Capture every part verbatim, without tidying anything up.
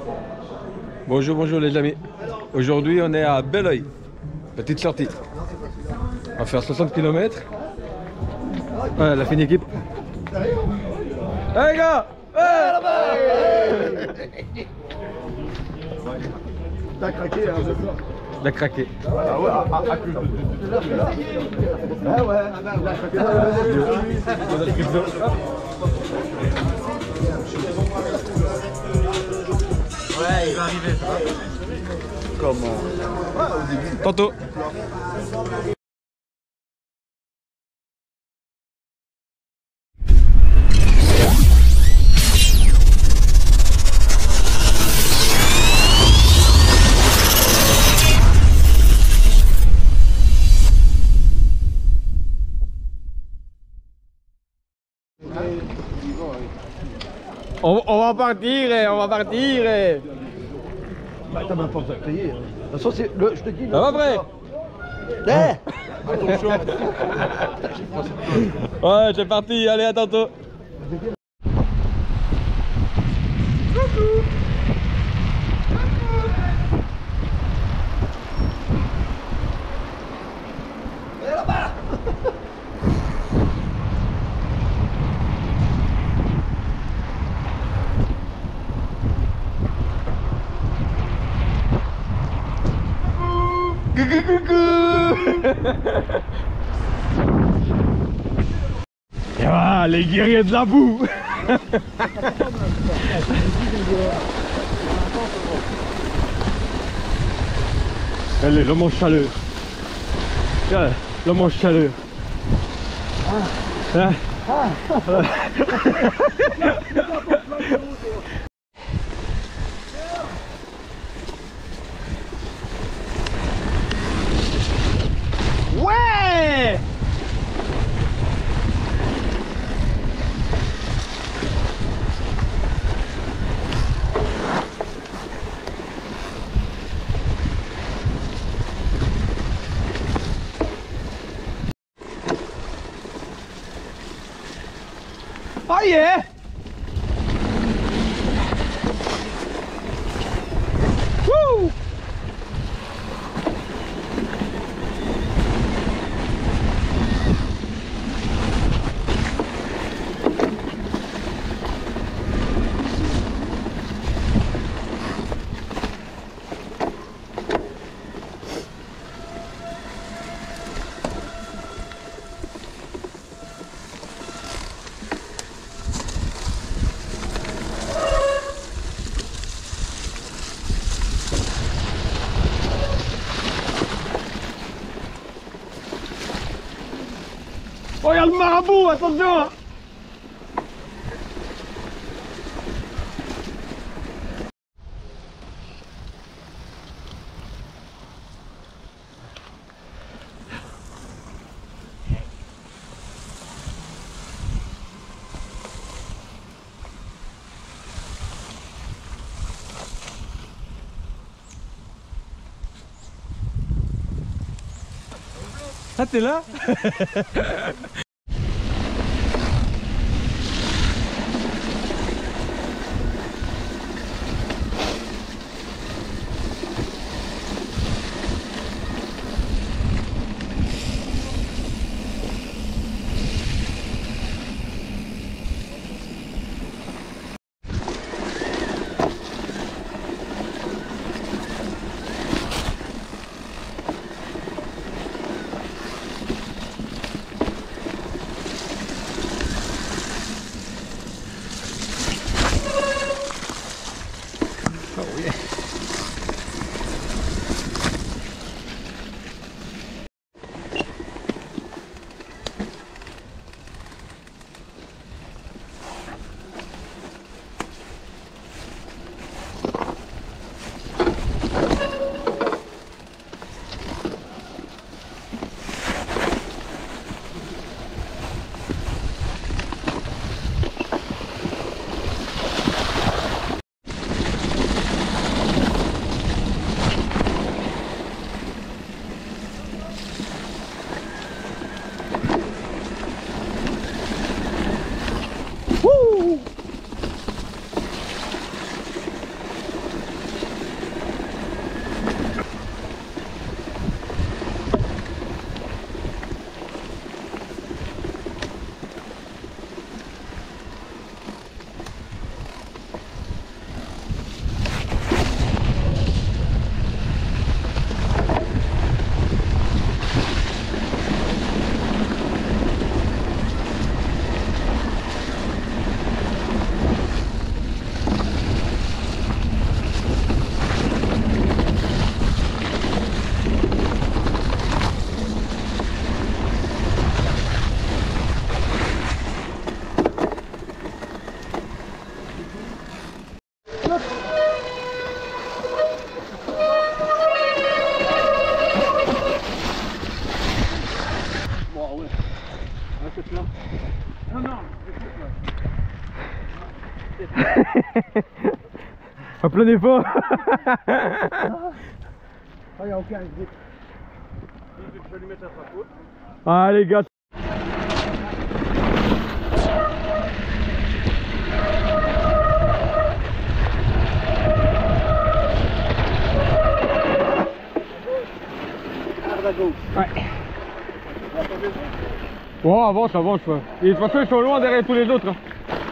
Bonjour, bonjour les amis. Aujourd'hui on est à Belleuil. Petite sortie. On va faire soixante kilomètres. Ouais, la fine équipe. Hey les gars, hey. T'as craqué, hein, je crois. Il a craqué. Ah ouais, à, à, à plus de ah ouais, il a craqué. Ouais, il va arriver, ça va. Comment? Ouais, au début. Tantôt. On, on va partir, on va partir. Bah, t'as même pas besoin de payer. De toute façon, c'est le, je te dis. Ça va vrai? Eh! Attention. Ouais, c'est parti, allez à tantôt. Coucou, coucou. Et voilà, les guerriers de la boue. Allez, le manche chaleur. Le manche chaleur. Ah. Ah. Ouais! Oh yeah! Woo! Oh, il y a le marabout, attention! Ah, t'es là? À plein effort. Ah, il n'y a aucun grip. Je vais lui mettre un trapeau. Ah les gars. Ouais. Bon, avance, avance. Ouais. Et de toute façon, ils sont loin derrière tous les autres. Hein.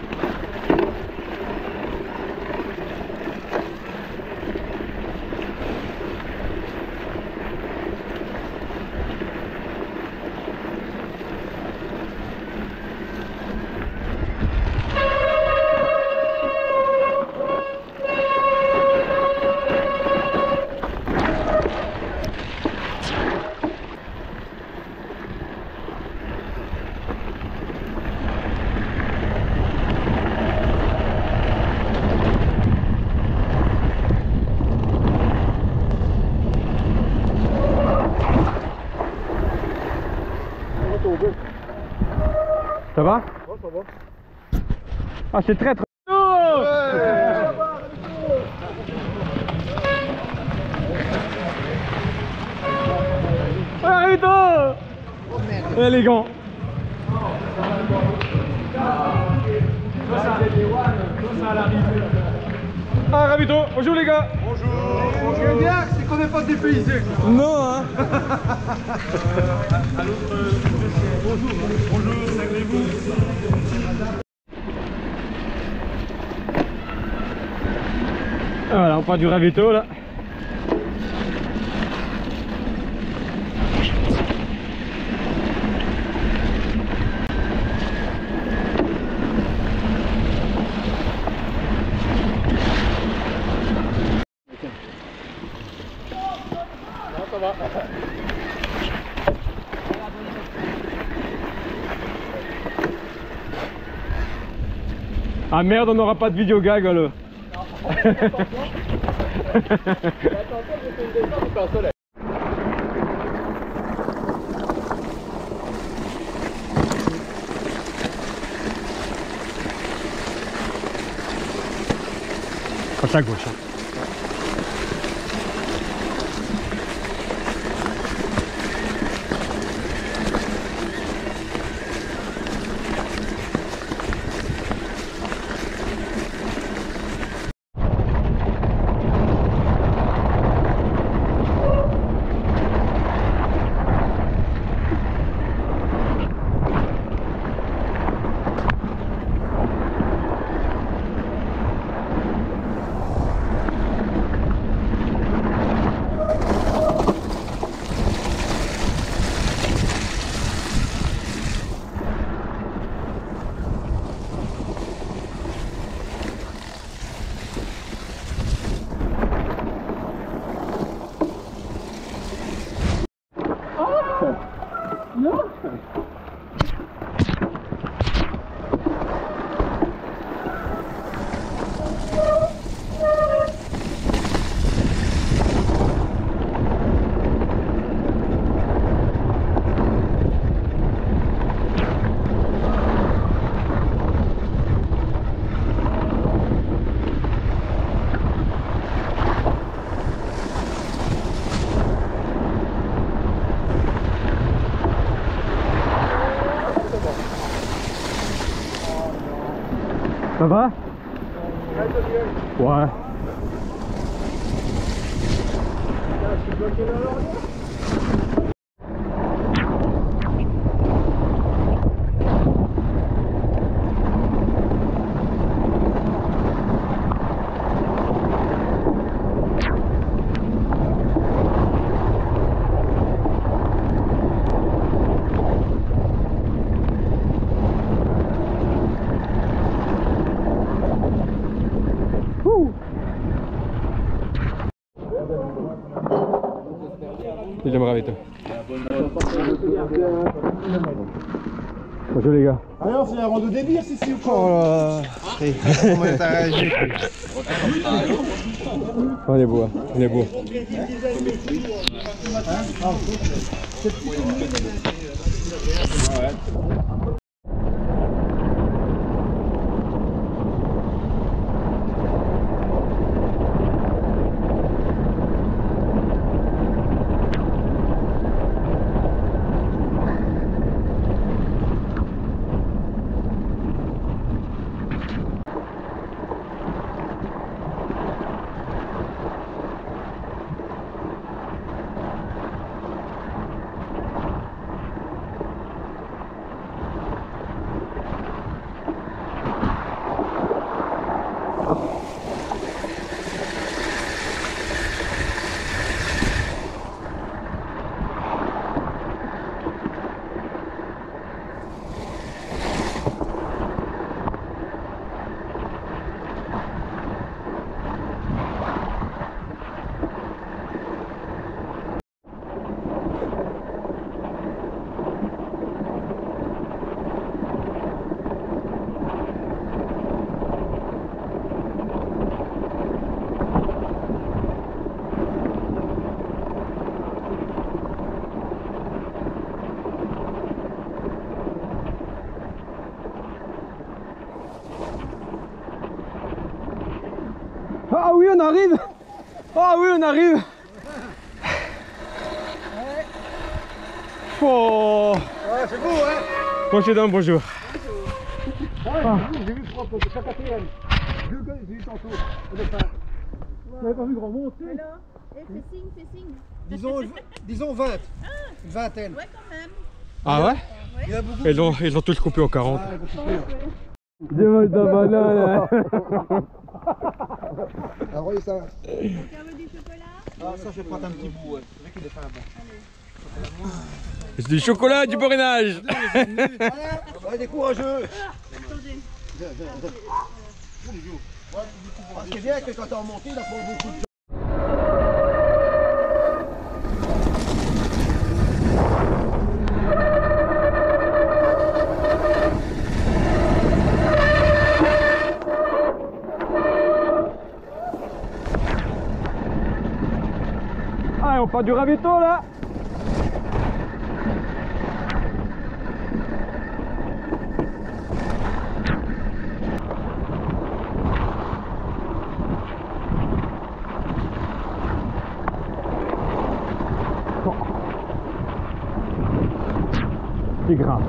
Ça va? Ouais, ça va. Ah, c'est très très... Oh ah, putain! Élégant. Ah, Ravito, bonjour les gars. Bonjour. Bonjour. Bien, c'est qu'on n'est pas dépaysé. Non, hein. À l'autre bonjour, bonjour, saluez-vous. Voilà, on part du Ravito là. Ça va. Ah merde, on n'aura pas de vidéo gag alors. Passe à gauche. Hein. Ça va? Ouais. J'aimerais toi. Bonjour les gars. Alors, c'est un rando débile ici ou quoi? Oh là là. Comment est réagi? On est beau, hein. On est beau. Ah oui, on arrive. Ah oui, on arrive. Oh. Ouais, c'est beau, hein. Président, bonjour. Ah, j'ai vu trois potes, c'est la quatrième. Deux gars, j'ai vu tantôt. Au départ. Vous n'avez pas vu grand monter? Alors, et fais signe, fais signe. Disons, disons vingt. Une vingtaine. Ouais, quand même. Ah ouais? Il y a beaucoup. Ils ont, ils ont tous coupé en quarante. Ah, ils vont couper. Dis-moi ta banane. Ah, voyez ça. Quelqu'un veut du chocolat? Ah, ça, je vais prendre un petit bout. Ouais. C'est vrai qu'il est fin bon. C'est du chocolat, du borinage. Ouais, des courageux. Attendez. Viens, viens, viens. Ce qui est bien, c'est que quand t'es en montée, il a pas beaucoup de gens. Ah, on part du ravito là. C'est grave.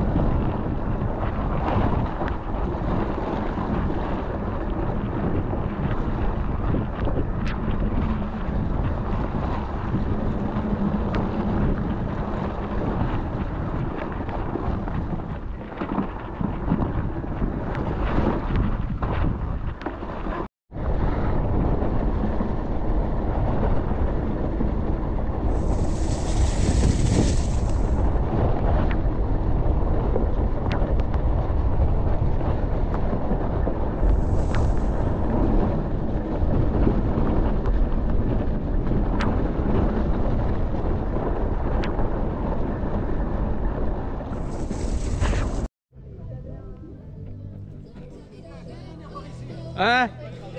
Hein?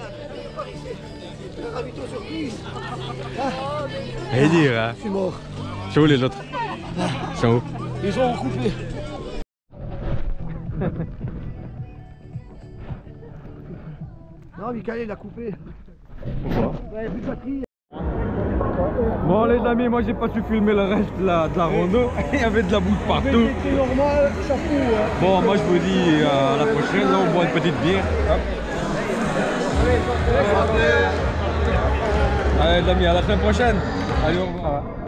Un ravito surprise. Et dire, hein? Je suis mort. C'est où les autres? Ils sont où? Ils ont coupé. Non, Michael, il a coupé. Pourquoi? Ouais, plus de batterie. Bon les amis, moi j'ai pas su filmer le reste de la, de la rando. Il y avait de la boue partout. C'est normal, chapeau. Hein. Bon, moi je vous dis à la prochaine. Là on boit une petite bière. Hop. Allez les amis, à la semaine prochaine. Allez, au revoir.